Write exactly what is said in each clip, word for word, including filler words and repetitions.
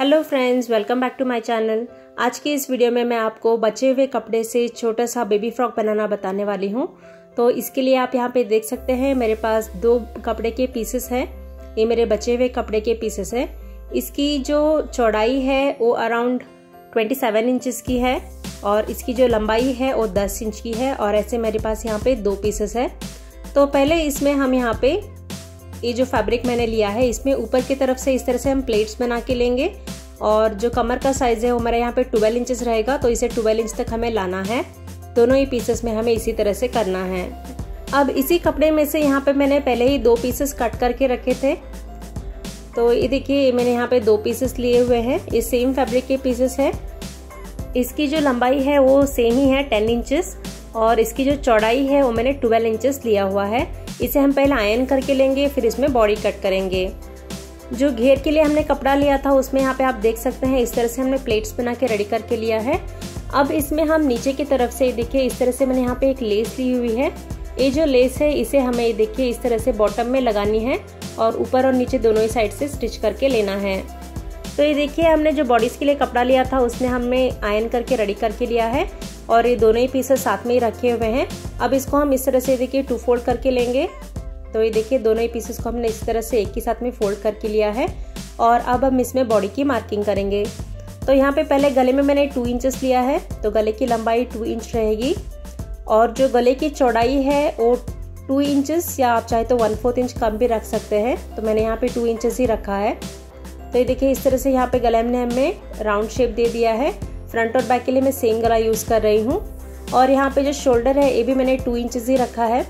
Hello friends, welcome back to my channel. आज की इस वीडियो में मैं आपको बचे हुए कपड़े से छोटा सा बेबी फ्रॉक बनाना बताने वाली हूँ। तो इसके लिए आप यहाँ पे देख सकते हैं मेरे पास दो कपड़े के पीसेस हैं। ये मेरे बचे हुए कपड़े के पीसेस हैं। इसकी जो चौड़ाई है वो अराउंड सत्ताईस इंचेस की है और इसकी जो लंबाई है वो दस इंच की है और ऐसे मेरे पास यहाँ पे दो पीसेस है। तो पहले इसमें हम यहाँ पे ये जो फैब्रिक मैंने लिया है इसमें ऊपर की तरफ से इस तरह से हम प्लेट्स बना के लेंगे और जो कमर का साइज है वो मेरा यहाँ पे बारह इंचेस रहेगा, तो इसे बारह इंच तक हमें लाना है। दोनों ही पीसेस में हमें इसी तरह से करना है। अब इसी कपड़े में से यहाँ पे मैंने पहले ही दो पीसेस कट करके रखे थे। तो ये देखिए मैंने यहाँ पे दो पीसेस लिए हुए हैं। ये सेम फैब्रिक के पीसेस है। इसकी जो लंबाई है वो सेम ही है टेन इंचेस और इसकी जो चौड़ाई है वो मैंने ट्वेल्व इंचेस लिया हुआ है। इसे हम पहले आयरन करके लेंगे, फिर इसमें बॉडी कट करेंगे। जो घेर के लिए हमने कपड़ा लिया था उसमें यहाँ पे आप देख सकते हैं इस तरह से हमने प्लेट्स बना के रेडी करके लिया है। अब इसमें हम नीचे की तरफ से देखिए इस तरह से मैंने यहाँ पे एक लेस ली हुई है। ये जो लेस है इसे हमें देखिए इस तरह से बॉटम में लगानी है और ऊपर और नीचे दोनों ही साइड से स्टिच करके लेना है। तो ये देखिए हमने जो बॉडीज के लिए कपड़ा लिया था उसने हमने आयरन करके रेडी करके लिया है और ये दोनों ही पीसेस साथ में ही रखे हुए हैं। अब इसको हम इस तरह से देखिए टू फोल्ड करके लेंगे। तो ये देखिए दोनों ही पीसेस को हमने इस तरह से एक ही साथ में फोल्ड करके लिया है और अब हम इसमें बॉडी की मार्किंग करेंगे। तो यहाँ पे पहले गले में मैंने टू इंचेस लिया है, तो गले की लंबाई टू इंच रहेगी और जो गले की चौड़ाई है वो टू इंचेस या आप चाहे तो वन फोर्थ इंच कम भी रख सकते हैं। तो मैंने यहाँ पे टू इंचेस ही रखा है। तो ये देखिए इस तरह से यहाँ पे गले में हमने राउंड शेप दे दिया है। फ्रंट और बैक के लिए मैं सेम गला यूज कर रही हूँ और यहाँ पे जो शोल्डर है ये भी मैंने टू इंचेस ही रखा है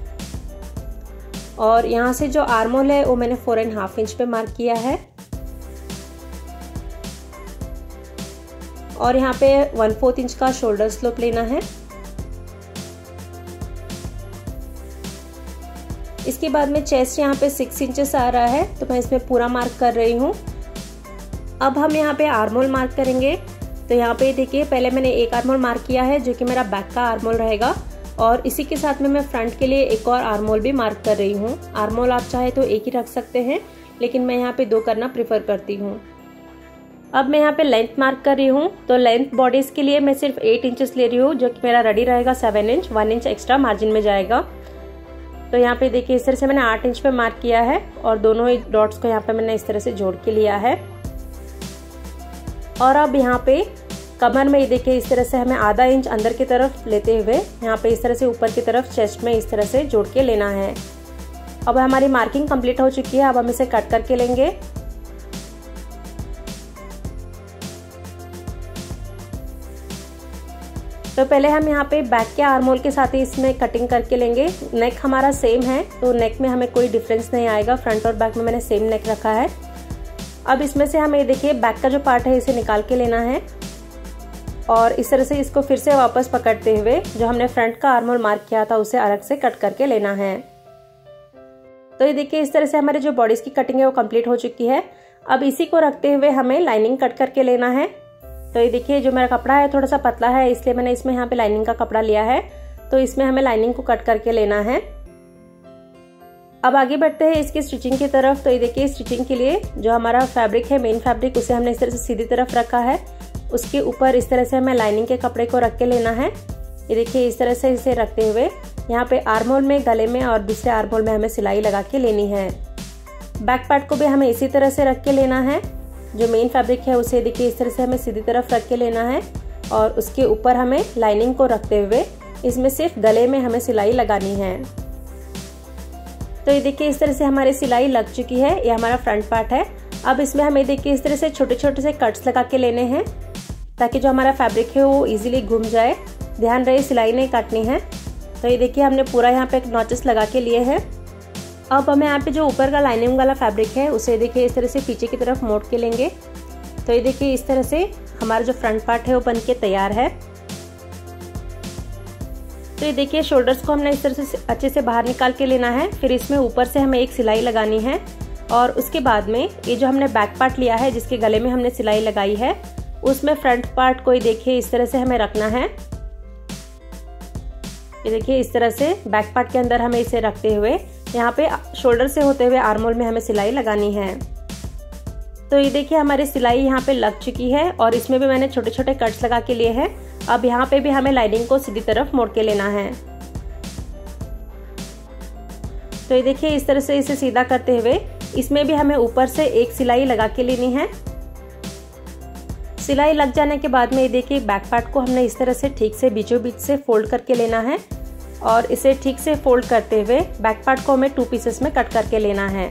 और यहाँ से जो आर्म होल है वो मैंने फोर एंड हाफ इंच पे मार्क किया है और यहाँ पे वन फोर्थ इंच का शोल्डर स्लोप लेना है। इसके बाद में चेस्ट यहाँ पे सिक्स इंचेस आ रहा है, तो मैं इसमें पूरा मार्क कर रही हूँ। अब हम यहाँ पे आर्म होल मार्क करेंगे। तो यहाँ पे देखिए पहले मैंने एक आर्म होल मार्क किया है जो कि मेरा बैक का आर्म होल रहेगा और इसी के साथ में मैं फ्रंट के लिए एक और आर्म होल भी मार्क कर रही हूँ। आर्म होल आप चाहे तो एक ही रख सकते हैं, लेकिन मैं यहाँ पे दो करना प्रेफर करती हूँ। अब मैं यहाँ पे लेंथ मार्क कर रही हूँ। तो लेंथ बॉडीज के लिए मैं सिर्फ एट इंचेस ले रही हूँ, जो कि मेरा रेडी रहेगा seven inch, one inch extra margin में जाएगा। तो यहाँ पे देखिए इस तरह से मैंने आठ इंच पे मार्क किया है और दोनों ही डॉट्स को यहाँ पे मैंने इस तरह से जोड़ के लिया है। और अब यहाँ पे कमर में देखिए इस तरह से हमें आधा इंच अंदर की तरफ लेते हुए यहाँ पे इस तरह से ऊपर की तरफ चेस्ट में इस तरह से जोड़ के लेना है। अब हमारी मार्किंग कंप्लीट हो चुकी है। अब हम इसे कट करके लेंगे। तो पहले हम यहाँ पे बैक के आर्म होल के साथ ही इसमें कटिंग करके लेंगे। नेक हमारा सेम है तो नेक में हमें कोई डिफरेंस नहीं आएगा। फ्रंट और बैक में मैंने सेम नेक रखा है। अब इसमें से हमें देखिए बैक का जो पार्ट है इसे निकाल के लेना है और इस तरह से इसको फिर से वापस पकड़ते हुए जो हमने फ्रंट का आर्म होल मार्क किया था उसे अलग से कट करके लेना है। तो ये देखिए इस तरह से हमारे जो बॉडीज की कटिंग है वो कंप्लीट हो चुकी है। अब इसी को रखते हुए हमें लाइनिंग कट करके लेना है। तो ये देखिए जो मेरा कपड़ा है थोड़ा सा पतला है, इसलिए मैंने इसमें यहाँ पे लाइनिंग का कपड़ा लिया है। तो इसमें हमें लाइनिंग को कट करके लेना है। अब आगे बढ़ते हैं इसकी स्टिचिंग की तरफ। तो ये देखिए स्टिचिंग के लिए जो हमारा फैब्रिक है, मेन फैब्रिक, उसे हमने इस तरह से सीधी तरफ रखा है। उसके ऊपर इस तरह से हमें लाइनिंग के कपड़े को रख के लेना है। ये देखिए इस तरह से इसे रखते हुए यहाँ पे आर्म होल में, गले में और दूसरे आर्म होल में हमें सिलाई लगा के लेनी है। बैक पार्ट को भी हमें इसी तरह से रख के लेना है। जो मेन फैब्रिक है उसे देखिए इस तरह से हमें सीधी तरफ रख के लेना है और उसके ऊपर हमें लाइनिंग को रखते हुए इसमें सिर्फ गले में हमें सिलाई लगानी है। तो ये देखिए इस तरह से हमारी सिलाई लग चुकी है। ये हमारा फ्रंट पार्ट है। अब इसमें हमें देखिए इस तरह से छोटे छोटे से कट्स लगा के लेने हैं ताकि जो हमारा फैब्रिक है वो इजीली घूम जाए। ध्यान रहे सिलाई नहीं काटनी है। तो ये देखिए हमने पूरा यहाँ पे नॉचेस लगा के लिए हैं। अब हमें यहाँ पे जो ऊपर का लाइनिंग वाला फैब्रिक है उसे देखिए इस तरह से पीछे की तरफ मोड़ के लेंगे। तो ये देखिए इस तरह से हमारा जो फ्रंट पार्ट है वो बन के तैयार है। तो ये देखिए शोल्डर्स को हमने इस तरह से अच्छे से बाहर निकाल के लेना है। फिर इसमें ऊपर से हमें एक सिलाई लगानी है और उसके बाद में ये जो हमने बैक पार्ट लिया है जिसके गले में हमने सिलाई लगाई है उसमें फ्रंट पार्ट को देखिए इस तरह से हमें रखना है। ये देखिए इस तरह से बैक पार्ट के अंदर हमें इसे रखते हुए यहाँ पे शोल्डर से होते हुए आर्म होल में हमें सिलाई लगानी है। तो ये देखिए हमारी सिलाई यहाँ पे लग चुकी है और इसमें भी मैंने छोटे छोटे कट्स लगा के लिए हैं। अब यहाँ पे भी हमें लाइनिंग को सीधी तरफ मोड़ के लेना है। तो ये देखिए इस तरह से इसे सीधा करते हुए इसमें भी हमें ऊपर से एक सिलाई लगा के लेनी है। सिलाई लग जाने के बाद में ये देखिए बैक पार्ट को हमने इस तरह से ठीक से बीचों बीच से फोल्ड करके लेना है और इसे ठीक से फोल्ड करते हुए बैक पार्ट को हमें टू पीसेस में कट करके लेना है।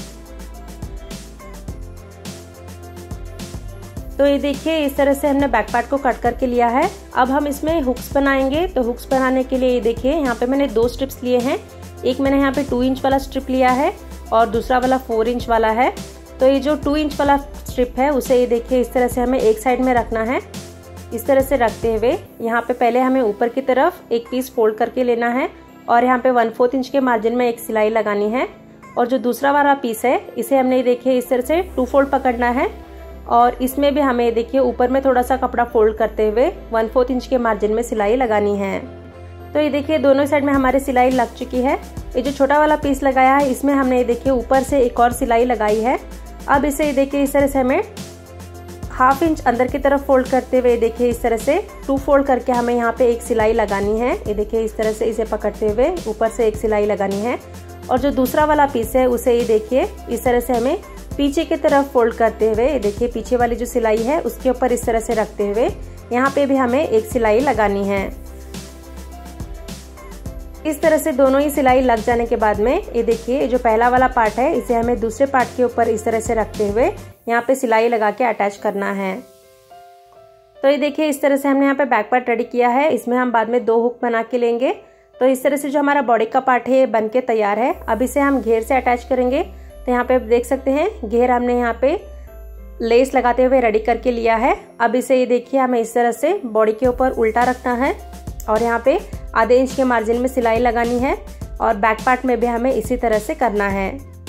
तो ये देखिए इस तरह से हमने बैक पार्ट को कट करके लिया है। अब हम इसमें हुक्स बनाएंगे। तो हुक्स बनाने के लिए ये देखिए यहाँ पे मैंने दो स्ट्रिप्स लिए हैं। एक मैंने यहाँ पे टू इंच वाला स्ट्रिप लिया है और दूसरा वाला फोर इंच वाला है। तो ये जो टू इंच वाला स्ट्रिप है उसे ये देखिए इस तरह से हमें एक साइड में रखना है। इस तरह से रखते हुए यहाँ पे पहले हमें ऊपर की तरफ एक पीस फोल्ड करके लेना है और यहाँ पे वन फोर्थ इंच के मार्जिन में एक सिलाई लगानी है। और जो दूसरा वाला पीस है इसे हमने देखिए इस तरह से टू फोल्ड पकड़ना है और इसमें भी हमें देखिए ऊपर में थोड़ा सा कपड़ा फोल्ड करते हुए वन फोर्थ इंच के मार्जिन में सिलाई लगानी है। तो ये देखिए दोनों साइड में हमारी सिलाई लग चुकी है। ये जो छोटा वाला पीस लगाया है इसमें हमने ये देखिए ऊपर से एक और सिलाई लगाई है। अब इसे ये देखिए इस तरह से हमें हाफ इंच अंदर की तरफ फोल्ड करते हुए देखिए इस तरह से टू फोल्ड करके हमें यहाँ पे एक सिलाई लगानी है। ये देखिए इस तरह से इसे पकड़ते हुए ऊपर से एक सिलाई लगानी है और जो दूसरा वाला पीस है उसे ये देखिए इस तरह से हमें पीछे की तरफ फोल्ड करते हुए ये देखिए पीछे वाली जो सिलाई है उसके ऊपर इस तरह से रखते हुए यहाँ पे भी हमें एक सिलाई लगानी है। इस तरह से दोनों ही सिलाई लग जाने के बाद में ये देखिए जो पहला वाला पार्ट है इसे हमें दूसरे पार्ट के ऊपर इस तरह से रखते हुए यहाँ पे सिलाई लगा के अटैच करना है। तो ये देखिए इस तरह से हमने यहाँ पे बैक पार्ट रेडी किया है। इसमें हम बाद में दो हुक बना के लेंगे। तो इस तरह से जो हमारा बॉडी का पार्ट है ये बन के तैयार है। अब इसे हम घेर से अटैच करेंगे। तो यहाँ पे आप देख सकते हैं घेर हमने यहाँ पे लेस लगाते हुए रेडी करके लिया है। अब इसे ये देखिए हमें इस तरह से बॉडी के ऊपर उल्टा रखना है और यहाँ पे आधे इंच के मार्जिन में सिलाई लगानी है और बैक पार्ट में भी हमें इसी तरह से करना है।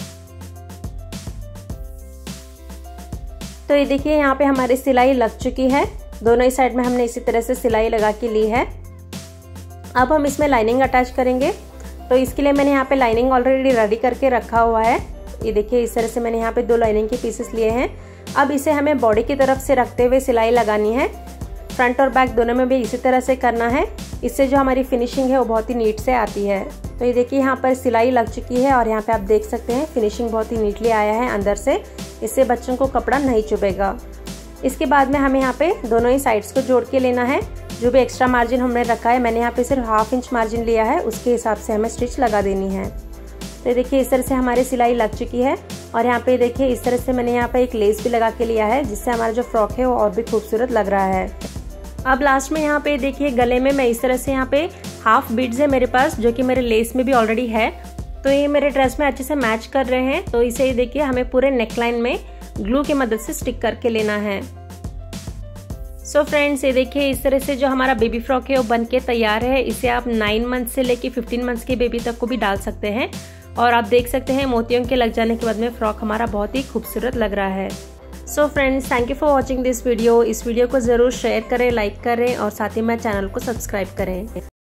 तो ये देखिए यहाँ पे हमारी सिलाई लग चुकी है। दोनों ही साइड में हमने इसी तरह से सिलाई लगा के ली है। अब हम इसमें लाइनिंग अटैच करेंगे। तो इसके लिए मैंने यहाँ पे लाइनिंग ऑलरेडी रेडी करके रखा हुआ है। ये देखिए इस तरह से मैंने यहाँ पे दो लाइनिंग के पीसेस लिए हैं। अब इसे हमें बॉडी की तरफ से रखते हुए सिलाई लगानी है। फ्रंट और बैक दोनों में भी इसी तरह से करना है। इससे जो हमारी फिनिशिंग है वो बहुत ही नीट से आती है। तो ये देखिए यहाँ पर सिलाई लग चुकी है और यहाँ पे आप देख सकते हैं फिनिशिंग बहुत ही नीटली आया है अंदर से। इससे बच्चों को कपड़ा नहीं चुभेगा। इसके बाद में हमें यहाँ पे दोनों ही साइड्स को जोड़ के लेना है। जो भी एक्स्ट्रा मार्जिन हमने रखा है, मैंने यहाँ पे सिर्फ हाफ इंच मार्जिन लिया है, उसके हिसाब से हमें स्टिच लगा देनी है। तो देखिए इस तरह से हमारी सिलाई लग चुकी है और यहाँ पे देखिए इस तरह से मैंने यहाँ पे एक लेस भी लगा के लिया है जिससे हमारा जो फ्रॉक है वो और भी खूबसूरत लग रहा है। अब लास्ट में यहाँ पे देखिए गले में मैं इस तरह से यहाँ पे हाफ बीड्स है मेरे पास जो कि मेरे लेस में भी ऑलरेडी है। तो ये मेरे ड्रेस में अच्छे से मैच कर रहे हैं। तो इसे देखिए हमें पूरे नेकलाइन में ग्लू की मदद से स्टिक करके लेना है। सो so फ्रेंड्स, ये देखिए इस तरह से जो हमारा बेबी फ्रॉक है वो बन के तैयार है। इसे आप नाइन मंथ से लेके फिफ्टीन मंथ्स के बेबी तक को भी डाल सकते हैं और आप देख सकते हैं मोतियों के लग जाने के बाद में फ्रॉक हमारा बहुत ही खूबसूरत लग रहा है। So friends, thank you for watching this video. इस वीडियो को जरूर शेयर करें, लाइक करें और साथ ही में चैनल को सब्सक्राइब करें।